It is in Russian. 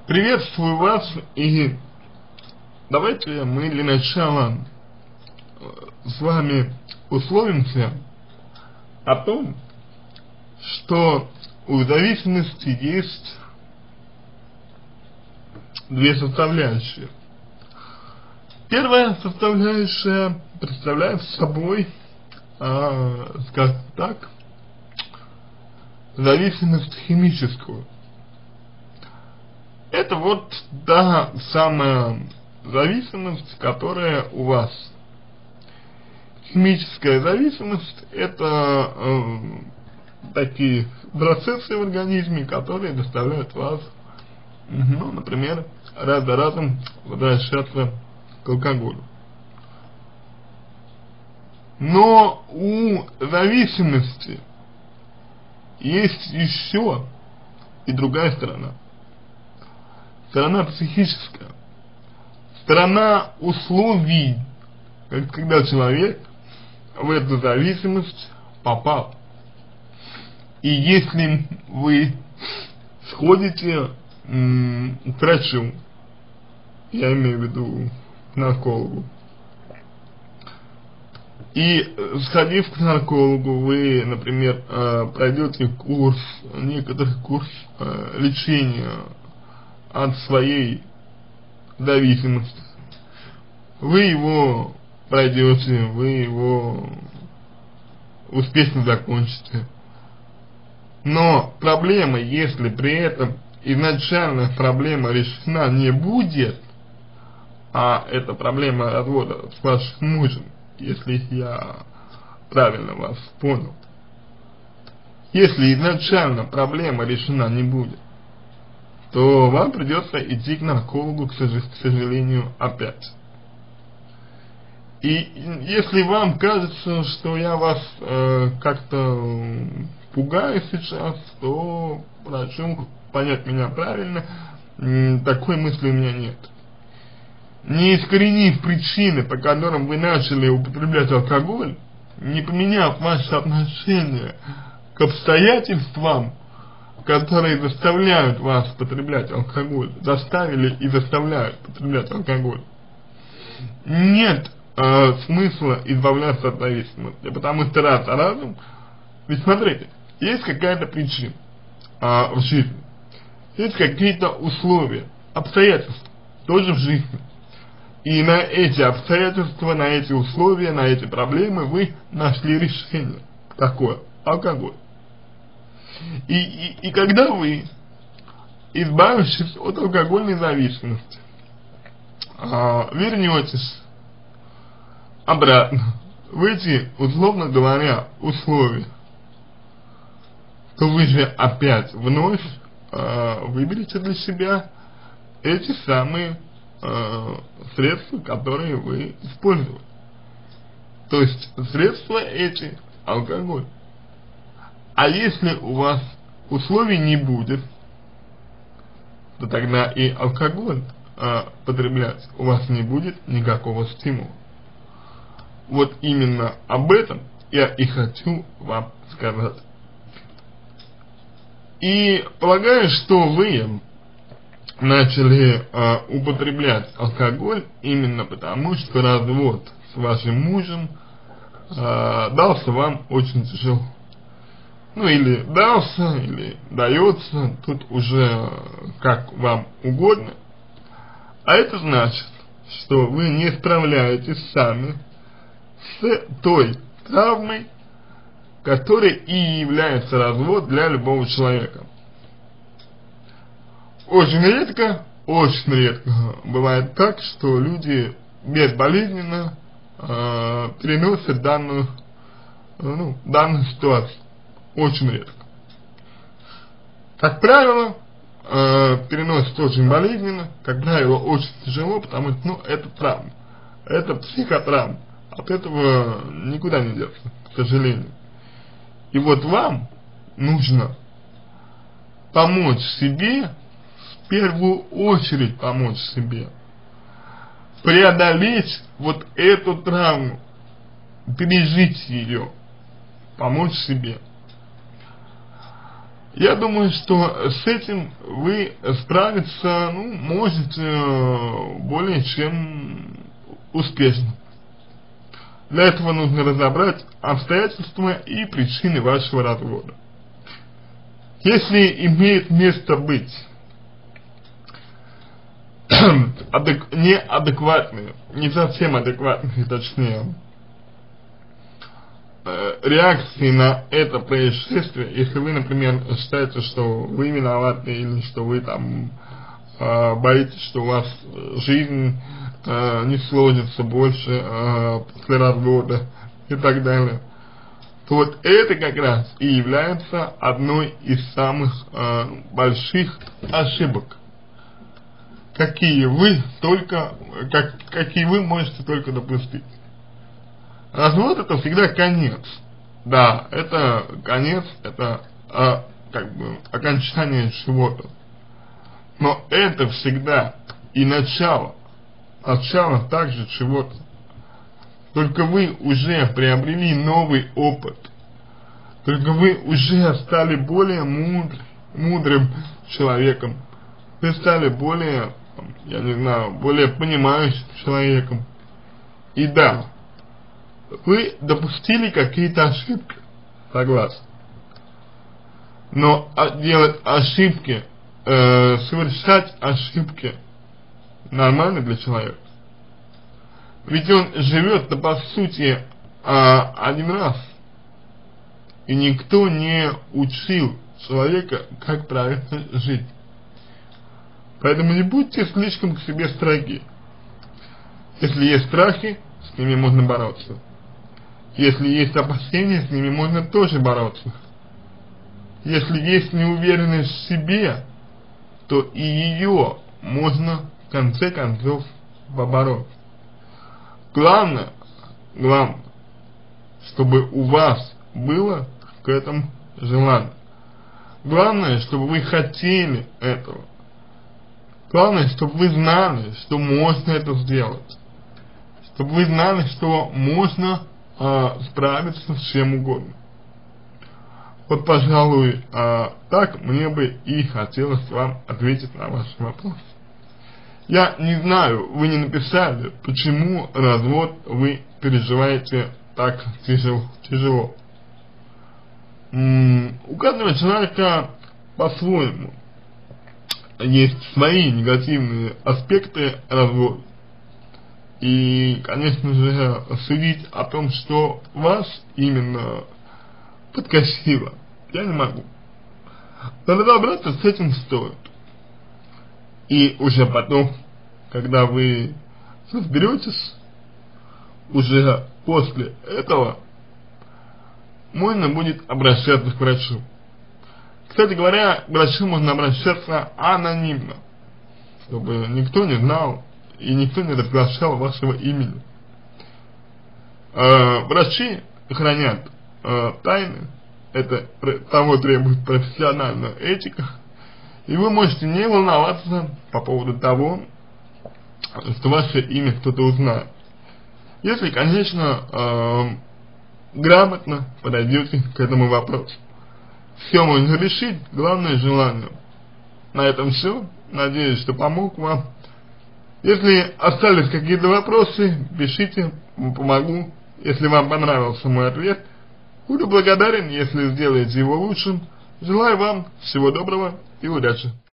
Приветствую вас, и давайте мы для начала с вами условимся о том, что у зависимости есть две составляющие. Первая составляющая представляет собой, скажем так, зависимость химическую. Это вот та самая зависимость, которая у вас. Химическая зависимость – это такие процессы в организме, которые заставляют вас, например, раз за разом возвращаться к алкоголю. Но у зависимости есть еще и другая сторона. Сторона психическая, сторона условий, когда человек в эту зависимость попал. И если вы сходите к врачу, я имею в виду к наркологу, и сходив к наркологу, вы, например, пройдете некоторый курс лечения от своей зависимости, вы его пройдете, вы его успешно закончите. Но проблема, если при этом изначально проблема решена не будет, а это проблема развода с вашим мужем, если я правильно вас понял, если изначально проблема решена не будет, то вам придется идти к наркологу, к сожалению, опять. И если вам кажется, что я вас как-то пугаю сейчас, то прошу понять меня правильно, такой мысли у меня нет. Не искоренив причины, по которым вы начали употреблять алкоголь, не поменяв ваше отношение к обстоятельствам, которые заставляют вас потреблять алкоголь, заставили и заставляют потреблять алкоголь, нет смысла избавляться от зависимости, потому что раз за разом, ведь смотрите, есть какая-то причина в жизни, есть какие-то условия, обстоятельства, тоже в жизни, и на эти обстоятельства, на эти условия, на эти проблемы вы нашли решение, такое, алкоголь. И когда вы, избавившись от алкогольной зависимости, вернетесь обратно в эти, условно говоря, условия, то вы же опять вновь выберете для себя эти самые средства, которые вы использовали. То есть средства эти — алкоголь. А если у вас условий не будет, то тогда и алкоголь потреблять у вас не будет никакого стимула. Вот именно об этом я и хочу вам сказать. И полагаю, что вы начали употреблять алкоголь именно потому, что развод с вашим мужем дался вам очень тяжело. Ну или дался, или дается, тут уже как вам угодно. А это значит, что вы не справляетесь сами с той травмой, которой и является развод для любого человека. Очень редко бывает так, что люди безболезненно переносят данную ситуацию. Очень редко. Как правило, переносят очень болезненно, как правило, очень тяжело, потому что, это травма, это психотравма, от этого никуда не деться, к сожалению. И вот вам нужно помочь себе, в первую очередь помочь себе, преодолеть вот эту травму, пережить ее, помочь себе. Я думаю, что с этим вы справиться, ну, можете более чем успешно. Для этого нужно разобрать обстоятельства и причины вашего развода. Если имеет место быть неадекватные, не совсем адекватные, точнее, реакции на это происшествие, если вы, например, считаете, что вы виноваты или что вы там боитесь, что у вас жизнь не сложится больше после развода и так далее, то вот это как раз и является одной из самых больших ошибок, какие вы можете только допустить. Развод — это всегда конец. Да, это конец, это как бы окончание чего-то. Но это всегда и начало также чего-то. Только вы уже приобрели новый опыт. Только вы уже стали более мудрым человеком. Вы стали более, я не знаю, более понимающим человеком. И да, вы допустили какие-то ошибки, согласен. Но делать ошибки, совершать ошибки нормально для человека. Ведь он живет-то по сути один раз. И никто не учил человека, как правильно жить. Поэтому не будьте слишком к себе строги. Если есть страхи, с ними можно бороться. Если есть опасения, с ними можно тоже бороться. Если есть неуверенность в себе, то и ее можно в конце концов побороть. Главное, чтобы у вас было к этому желание. Главное, чтобы вы хотели этого. Главное, чтобы вы знали, что можно это сделать. Чтобы вы знали, что можно справиться с чем угодно. Вот, пожалуй, так мне бы и хотелось вам ответить на ваш вопрос. Я не знаю, вы не написали, почему развод вы переживаете так тяжело. У каждого человека по-своему есть свои негативные аспекты развода. И, конечно же, судить о том, что вас именно подкосило, я не могу. Но разобраться с этим стоит. И уже потом, когда вы разберетесь, уже после этого можно будет обращаться к врачу. Кстати говоря, к врачу можно обращаться анонимно, чтобы никто не знал и никто не разглашал вашего имени. Врачи хранят тайны, это того требует профессиональная этика, и вы можете не волноваться по поводу того, что ваше имя кто-то узнает. Если, конечно, грамотно подойдете к этому вопросу. Все можно решить, главное желание. На этом все. Надеюсь, что помог вам. Если остались какие-то вопросы, пишите, помогу. Если вам понравился мой ответ, буду благодарен, если сделаете его лучшим. Желаю вам всего доброго и удачи.